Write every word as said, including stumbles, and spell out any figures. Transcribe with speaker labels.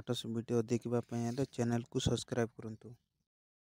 Speaker 1: Latest video देखिबा पई हेले चैनल को सब्सक्राइब करंतु।